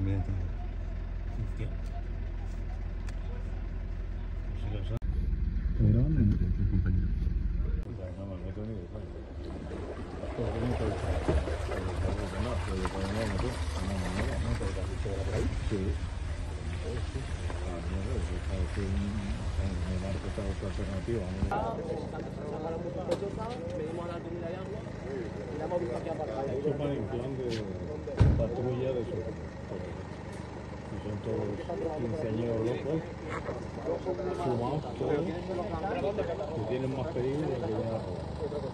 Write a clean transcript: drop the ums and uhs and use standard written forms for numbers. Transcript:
también. ¿Qué? ¿Estoy grabando? ¿Qué compañero? No, no, no te digo, claro. Eso para en plan de patrulla de eso. Y son todos quinceañeros locos, fumados todos, que tienen más peligro de que vienen a robar.